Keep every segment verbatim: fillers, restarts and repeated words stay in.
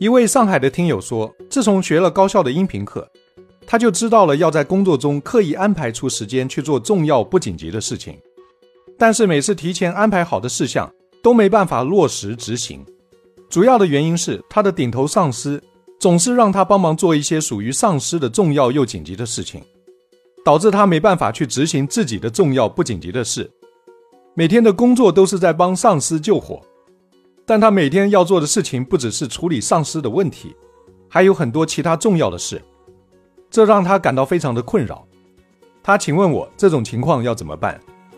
一位上海的听友说，自从学了高效的音频课，他就知道了要在工作中刻意安排出时间去做重要不紧急的事情，但是每次提前安排好的事项都没办法落实执行。主要的原因是他的顶头上司总是让他帮忙做一些属于上司的重要又紧急的事情，导致他没办法去执行自己的重要不紧急的事。每天的工作都是在帮上司救火，但他每天要做的事情不只是处理上司的问题，还有很多其他重要的事，这让他感到非常的困扰。他请问我这种情况要怎么办？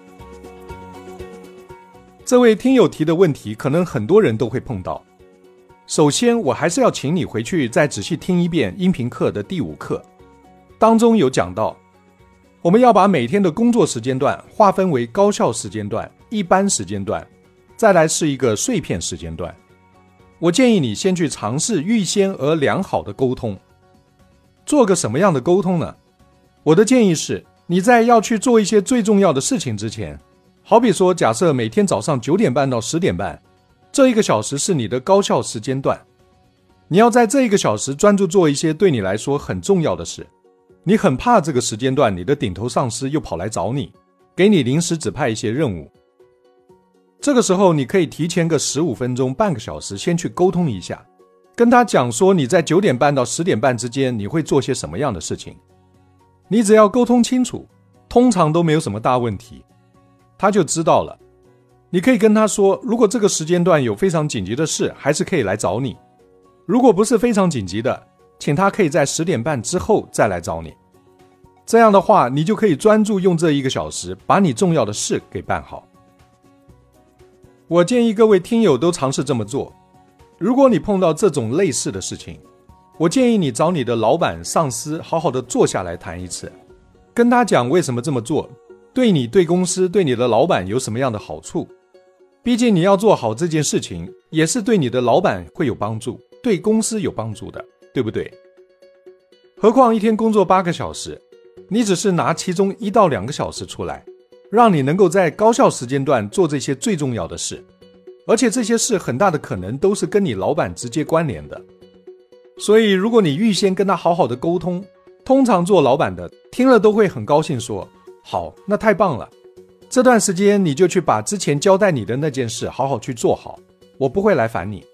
这位听友提的问题可能很多人都会碰到。首先我还是要请你回去再仔细听一遍音频课的第五课，当中有讲到我们要把每天的工作时间段划分为高效时间段、一般时间段，再来是一个碎片时间段。我建议你先去尝试预先而良好的沟通。做个什么样的沟通呢？我的建议是，你在要去做一些最重要的事情之前，好比说假设每天早上九点半到十点半，这一个小时是你的高效时间段，你要在这一个小时专注做一些对你来说很重要的事。你很怕这个时间段你的顶头上司又跑来找你，给你临时指派一些任务。这个时候你可以提前个十五分钟半个小时先去沟通一下，跟他讲说你在九点半到十点半之间你会做些什么样的事情。你只要沟通清楚，通常都没有什么大问题，他就知道了。你可以跟他说，如果这个时间段有非常紧急的事，还是可以来找你，如果不是非常紧急的，请他可以在十点半之后再来找你。这样的话，你就可以专注用这一个小时把你重要的事给办好。我建议各位听友都尝试这么做。如果你碰到这种类似的事情，我建议你找你的老板、上司好好的坐下来谈一次，跟他讲为什么这么做，对你、对公司、对你的老板有什么样的好处。毕竟你要做好这件事情，也是对你的老板会有帮助，对公司有帮助的，对不对？何况一天工作八个小时，你只是拿其中一到两个小时出来，让你能够在高效时间段做这些最重要的事，而且这些事很大的可能都是跟你老板直接关联的。所以如果你预先跟他好好的沟通，通常做老板的听了都会很高兴说，好，那太棒了，这段时间你就去把之前交代你的那件事好好去做好，我不会来烦你。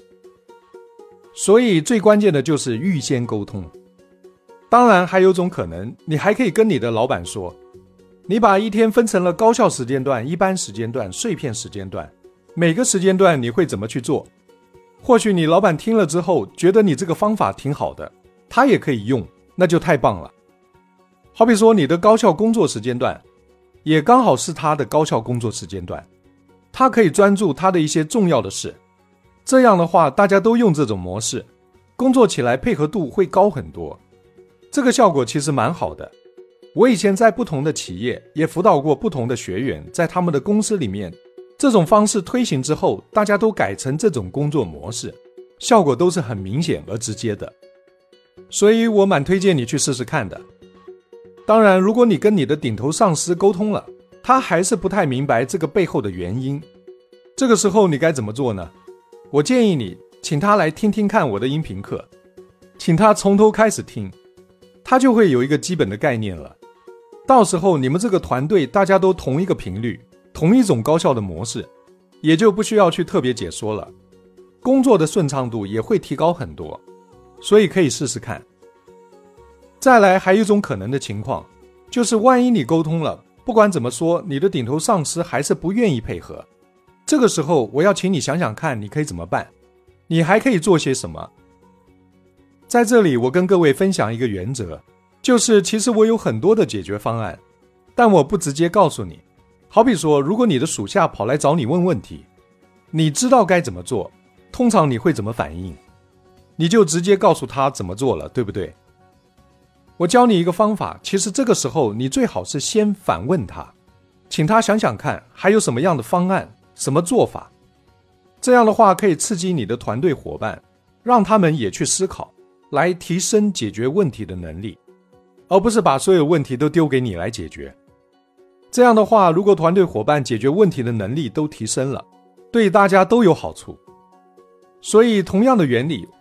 所以最关键的就是预先沟通。当然还有种可能，你还可以跟你的老板说，你把一天分成了高效时间段、一般时间段、碎片时间段，每个时间段你会怎么去做。或许你老板听了之后觉得你这个方法挺好的，他也可以用，那就太棒了。好比说你的高效工作时间段也刚好是他的高效工作时间段，他可以专注他的一些重要的事。这样的话大家都用这种模式，工作起来配合度会高很多，这个效果其实蛮好的。我以前在不同的企业也辅导过不同的学员，在他们的公司里面，这种方式推行之后，大家都改成这种工作模式，效果都是很明显而直接的。所以我蛮推荐你去试试看的。当然，如果你跟你的顶头上司沟通了，他还是不太明白这个背后的原因，这个时候你该怎么做呢？我建议你请他来听听看我的音频课，请他从头开始听，他就会有一个基本的概念了。到时候你们这个团队大家都同一个频率，同一种高效的模式，也就不需要去特别解说了，工作的顺畅度也会提高很多，所以可以试试看。再来还有一种可能的情况，就是万一你沟通了，不管怎么说你的顶头上司还是不愿意配合，这个时候我要请你想想看你可以怎么办，你还可以做些什么。在这里我跟各位分享一个原则，就是其实我有很多的解决方案，但我不直接告诉你。好比说，如果你的属下跑来找你问问题，你知道该怎么做，通常你会怎么反应？你就直接告诉他怎么做了，对不对？我教你一个方法，其实这个时候你最好是先反问他，请他想想看还有什么样的方案，什么做法。这样的话可以刺激你的团队伙伴，让他们也去思考，来提升解决问题的能力，而不是把所有问题都丢给你来解决。这样的话，如果团队伙伴解决问题的能力都提升了，对大家都有好处。所以同样的原理，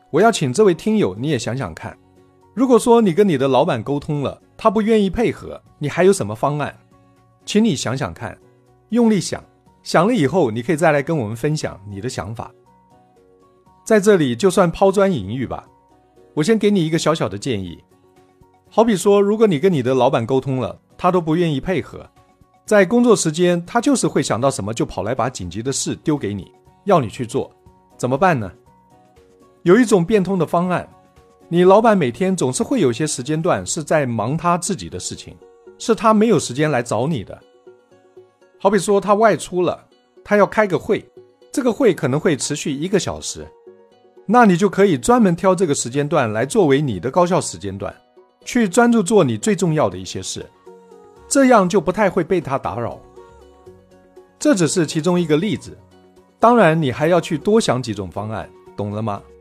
我要请这位听友你也想想看，如果说你跟你的老板沟通了，他不愿意配合，你还有什么方案？请你想想看，用力想，想了以后你可以再来跟我们分享你的想法。在这里就算抛砖引玉吧，我先给你一个小小的建议。好比说，如果你跟你的老板沟通了，他都不愿意配合，在工作时间他就是会想到什么就跑来把紧急的事丢给你，要你去做，怎么办呢？有一种变通的方案，你老板每天总是会有些时间段是在忙他自己的事情，是他没有时间来找你的。好比说他外出了，他要开个会，这个会可能会持续一个小时，那你就可以专门挑这个时间段来作为你的高效时间段，去专注做你最重要的一些事，这样就不太会被他打扰。这只是其中一个例子，当然你还要去多想几种方案，懂了吗？